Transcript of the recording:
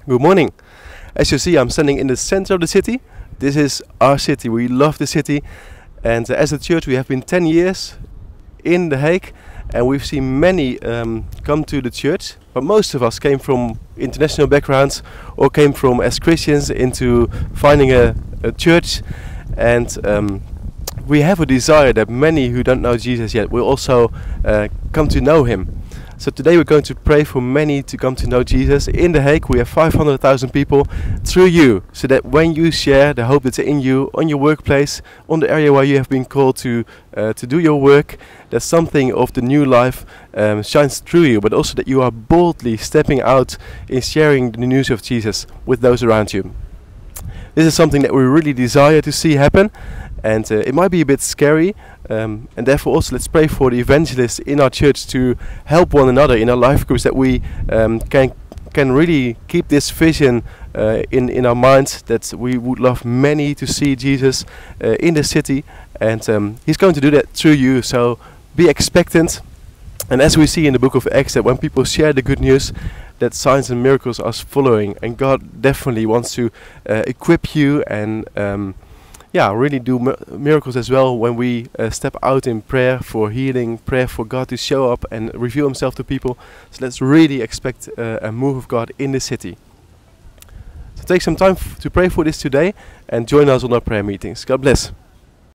Good morning. As you see, I'm standing in the center of the city. This is our city. We love the city. And as a church, we have been 10 years in The Hague. And we've seen many come to the church. But most of us came from international backgrounds or came from, as Christians, into finding a church. And we have a desire that many who don't know Jesus yet will also come to know him. So today we're going to pray for many to come to know Jesus. In The Hague we have 500,000 people through you, so that when you share the hope that's in you, on your workplace, on the area where you have been called to do your work, that something of the new life shines through you, but also that you are boldly stepping out in sharing the news of Jesus with those around you. This is something that we really desire to see happen, and it might be a bit scary, and therefore also let's pray for the evangelists in our church to help one another in our life groups, that we can really keep this vision in our minds, that we would love many to see Jesus in the city, and he's going to do that through you, so be expectant. And as we see in the book of Acts, that when people share the good news, that signs and miracles are following, and God definitely wants to equip you and really do miracles as well when we step out in prayer for healing, prayer for God to show up and reveal himself to people. So let's really expect a move of God in the city. So take some time to pray for this today and join us on our prayer meetings. God bless.